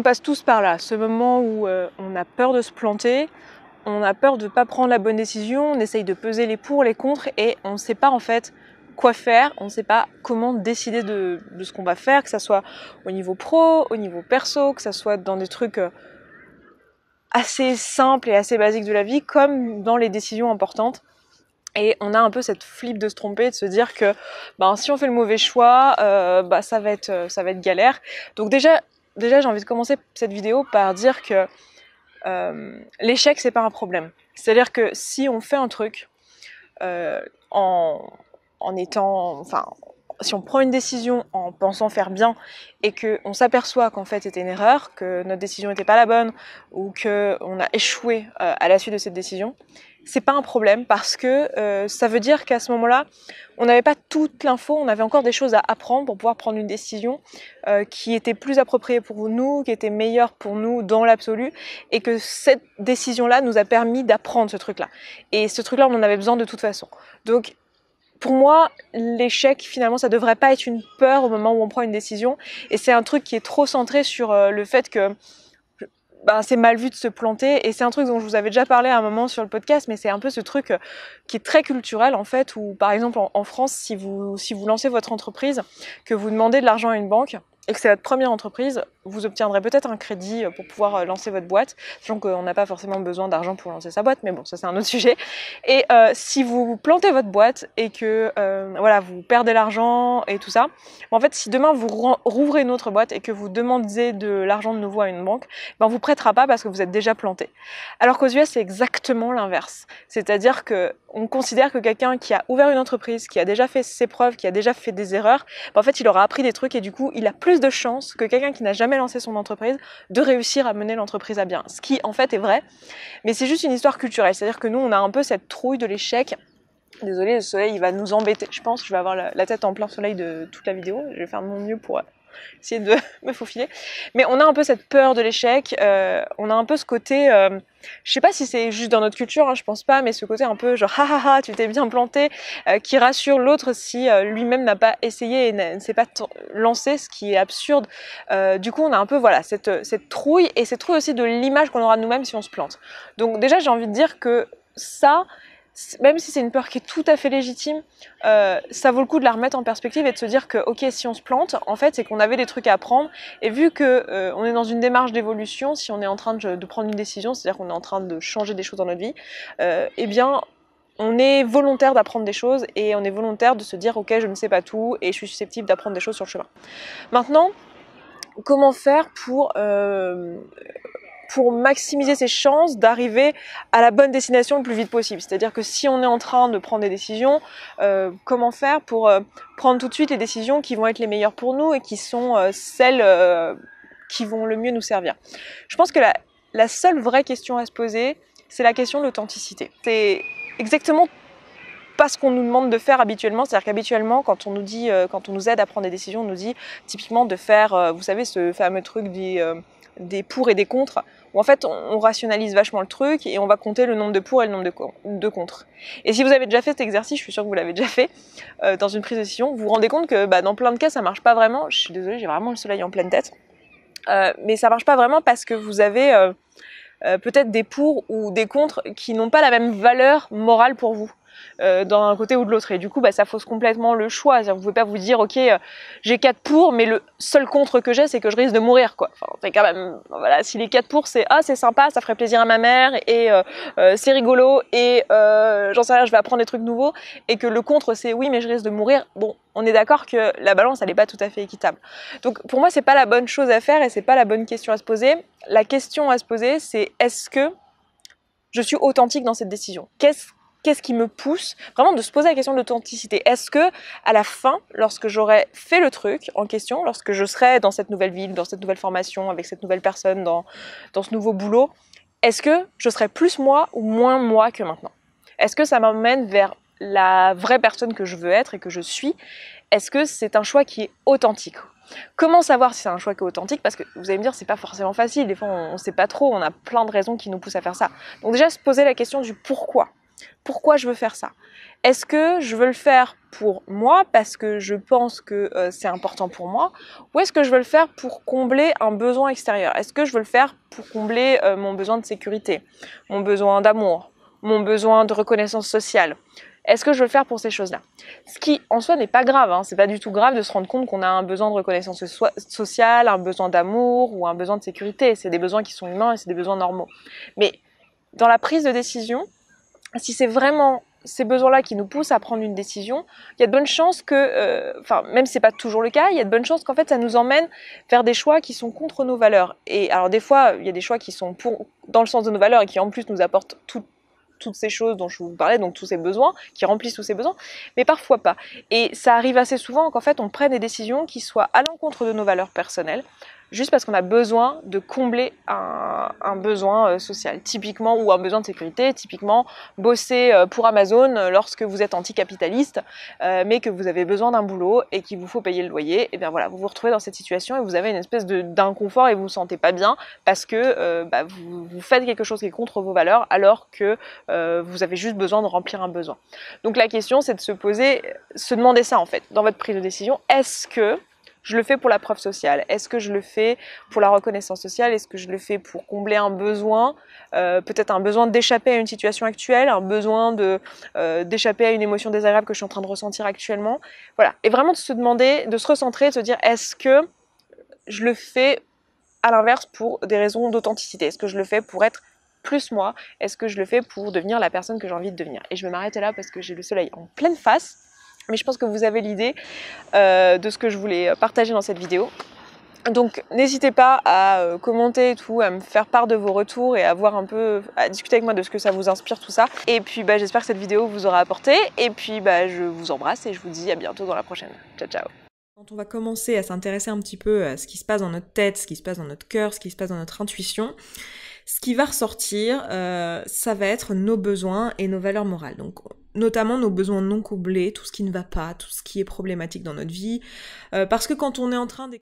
on passe tous par là, ce moment où on a peur de se planter, on a peur de ne pas prendre la bonne décision, on essaye de peser les pour, les contre et on ne sait pas en fait quoi faire, on ne sait pas comment décider de ce qu'on va faire, que ça soit au niveau pro, au niveau perso, que ça soit dans des trucs assez simples et assez basiques de la vie, comme dans les décisions importantes. Et on a un peu cette flip de se tromper, de se dire que si on fait le mauvais choix, ça va être galère. Donc déjà j'ai envie de commencer cette vidéo par dire que l'échec c'est pas un problème. C'est-à-dire que si on fait un truc si on prend une décision en pensant faire bien et qu'on s'aperçoit qu'en fait c'était une erreur, que notre décision n'était pas la bonne ou qu'on a échoué à la suite de cette décision, c'est pas un problème parce que ça veut dire qu'à ce moment-là, on n'avait pas toute l'info, on avait encore des choses à apprendre pour pouvoir prendre une décision qui était plus appropriée pour nous, qui était meilleure pour nous dans l'absolu, et que cette décision-là nous a permis d'apprendre ce truc-là. Et ce truc-là, on en avait besoin de toute façon. Donc, pour moi, l'échec, finalement, ça devrait pas être une peur au moment où on prend une décision, et c'est un truc qui est trop centré sur le fait que c'est mal vu de se planter, et c'est un truc dont je vous avais déjà parlé à un moment sur le podcast, mais c'est un peu ce truc qui est très culturel en fait, où par exemple en France, si vous lancez votre entreprise, que vous demandez de l'argent à une banque, et que c'est votre première entreprise, vous obtiendrez peut-être un crédit pour pouvoir lancer votre boîte, sachant qu'on n'a pas forcément besoin d'argent pour lancer sa boîte, mais bon, ça c'est un autre sujet. Et si vous plantez votre boîte et que vous perdez l'argent et tout ça, en fait, si demain vous rouvrez une autre boîte et que vous demandez de l'argent de nouveau à une banque, on vous prêtera pas parce que vous êtes déjà planté. Alors qu'aux US, c'est exactement l'inverse. C'est-à-dire que on considère que quelqu'un qui a ouvert une entreprise, qui a déjà fait ses preuves, qui a déjà fait des erreurs, en fait, il aura appris des trucs et du coup, il a plus de chances que quelqu'un qui n'a jamais lancé son entreprise de réussir à mener l'entreprise à bien. Ce qui, en fait, est vrai, mais c'est juste une histoire culturelle. C'est-à-dire que nous, on a un peu cette trouille de l'échec. Désolée, le soleil, il va nous embêter. Je pense que je vais avoir la tête en plein soleil de toute la vidéo. Je vais faire de mon mieux pour essayer de me faufiler. Mais on a un peu cette peur de l'échec. On a un peu ce côté... je sais pas si c'est juste dans notre culture, hein, je pense pas, mais ce côté un peu genre « ha ha ha, tu t'es bien planté », qui rassure l'autre si lui-même n'a pas essayé et ne s'est pas lancé, ce qui est absurde. Du coup, on a un peu cette trouille, et cette trouille aussi de l'image qu'on aura de nous-mêmes si on se plante. Donc déjà, j'ai envie de dire que ça... même si c'est une peur qui est tout à fait légitime, ça vaut le coup de la remettre en perspective et de se dire que ok, si on se plante, en fait c'est qu'on avait des trucs à apprendre, et vu que on est dans une démarche d'évolution, si on est en train de prendre une décision, c'est-à-dire qu'on est en train de changer des choses dans notre vie, eh bien on est volontaire d'apprendre des choses, et on est volontaire de se dire ok, je ne sais pas tout et je suis susceptible d'apprendre des choses sur le chemin. Maintenant, comment faire pour maximiser ses chances d'arriver à la bonne destination le plus vite possible. C'est-à-dire que si on est en train de prendre des décisions, comment faire pour prendre tout de suite les décisions qui vont être les meilleures pour nous et qui sont celles qui vont le mieux nous servir. Je pense que la seule vraie question à se poser, c'est la question de l'authenticité. C'est exactement pas ce qu'on nous demande de faire habituellement, c'est-à-dire qu'habituellement, quand on nous aide à prendre des décisions, on nous dit typiquement de faire, vous savez, ce fameux truc des pour et des contre, où en fait on rationalise vachement le truc et on va compter le nombre de pour et le nombre de contre. Et si vous avez déjà fait cet exercice, je suis sûre que vous l'avez déjà fait, dans une prise de décision, vous vous rendez compte que dans plein de cas ça marche pas vraiment. Je suis désolée, j'ai vraiment le soleil en pleine tête, mais ça marche pas vraiment parce que vous avez peut-être des pour ou des contre qui n'ont pas la même valeur morale pour vous. D'un côté ou de l'autre, et du coup ça fausse complètement le choix. Vous pouvez pas vous dire ok, j'ai 4 pour, mais le seul contre que j'ai c'est que je risque de mourir quoi. Enfin, c'est quand même, voilà, si les 4 pour c'est c'est sympa, ça ferait plaisir à ma mère et c'est rigolo et j'en sais rien, je vais apprendre des trucs nouveaux, et que le contre c'est oui mais je risque de mourir, bon, on est d'accord que la balance elle est pas tout à fait équitable. Donc pour moi c'est pas la bonne chose à faire et c'est pas la bonne question à se poser. La question à se poser c'est est-ce que je suis authentique dans cette décision? Qu'est-ce qui me pousse vraiment de se poser la question de l'authenticité? Est-ce que à la fin, lorsque j'aurai fait le truc en question, lorsque je serai dans cette nouvelle ville, dans cette nouvelle formation, avec cette nouvelle personne, dans ce nouveau boulot, est-ce que je serai plus moi ou moins moi que maintenant? Est-ce que ça m'emmène vers la vraie personne que je veux être et que je suis? Est-ce que c'est un choix qui est authentique? Comment savoir si c'est un choix qui est authentique? Parce que vous allez me dire, c'est pas forcément facile, des fois on sait pas trop, on a plein de raisons qui nous poussent à faire ça. Donc déjà, se poser la question du pourquoi. Pourquoi je veux faire ça? Est-ce que je veux le faire pour moi parce que je pense que c'est important pour moi, ou est-ce que je veux le faire pour combler un besoin extérieur? Est-ce que je veux le faire pour combler mon besoin de sécurité, mon besoin d'amour, mon besoin de reconnaissance sociale? Est-ce que je veux le faire pour ces choses-là? Ce qui, en soi, n'est pas grave, hein. C'est pas du tout grave de se rendre compte qu'on a un besoin de reconnaissance sociale, un besoin d'amour ou un besoin de sécurité. C'est des besoins qui sont humains et c'est des besoins normaux. Mais dans la prise de décision, si c'est vraiment ces besoins-là qui nous poussent à prendre une décision, il y a de bonnes chances que, même si c'est pas toujours le cas, il y a de bonnes chances qu'en fait ça nous emmène vers des choix qui sont contre nos valeurs. Et alors des fois, il y a des choix qui sont dans le sens de nos valeurs et qui en plus nous apportent toutes ces choses dont je vous parlais, donc tous ces besoins, qui remplissent tous ces besoins, mais parfois pas. Et ça arrive assez souvent qu'en fait on prenne des décisions qui soient à l'encontre de nos valeurs personnelles, juste parce qu'on a besoin de combler un besoin social, typiquement, ou un besoin de sécurité, typiquement bosser pour Amazon lorsque vous êtes anticapitaliste, mais que vous avez besoin d'un boulot et qu'il vous faut payer le loyer, et bien voilà, vous vous retrouvez dans cette situation et vous avez une espèce d'inconfort et vous vous sentez pas bien parce que vous faites quelque chose qui est contre vos valeurs alors que vous avez juste besoin de remplir un besoin. Donc la question c'est de se demander ça en fait, dans votre prise de décision, est-ce que je le fais pour la preuve sociale? Est-ce que je le fais pour la reconnaissance sociale? Est-ce que je le fais pour combler un besoin, peut-être un besoin d'échapper à une situation actuelle, un besoin d'échapper à une émotion désagréable que je suis en train de ressentir actuellement? Voilà. Et vraiment de se demander, de se recentrer, de se dire, est-ce que je le fais à l'inverse pour des raisons d'authenticité? Est-ce que je le fais pour être plus moi? Est-ce que je le fais pour devenir la personne que j'ai envie de devenir? Et je vais m'arrêter là parce que j'ai le soleil en pleine face. Mais je pense que vous avez l'idée de ce que je voulais partager dans cette vidéo. Donc n'hésitez pas à commenter et tout, à me faire part de vos retours et à discuter avec moi de ce que ça vous inspire tout ça. Et puis j'espère que cette vidéo vous aura apporté. Et puis je vous embrasse et je vous dis à bientôt dans la prochaine. Ciao ciao. Quand on va commencer à s'intéresser un petit peu à ce qui se passe dans notre tête, ce qui se passe dans notre cœur, ce qui se passe dans notre intuition, ce qui va ressortir, ça va être nos besoins et nos valeurs morales. Donc notamment nos besoins non comblés, tout ce qui ne va pas, tout ce qui est problématique dans notre vie. Parce que quand on est en train